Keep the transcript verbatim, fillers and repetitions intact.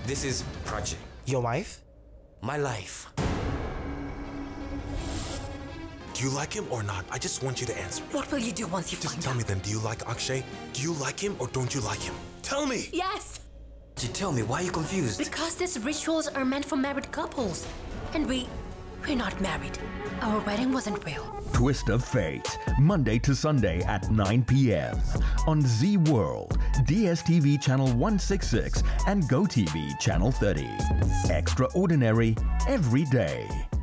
This is Prachi. Your wife? My life. Do you like him or not? I just want you to answer. What will you do once you Just find tell out? me then, do you like Akshay? Do you like him or don't you like him? Tell me! Yes! Prachi, tell me, why are you confused? Because these rituals are meant for married couples. And we... we're not married. Our wedding wasn't real. Twist of Fate, Monday to Sunday at nine p m on Z World, D S T V channel one sixty-six and GoTV channel thirty. Extraordinary every day.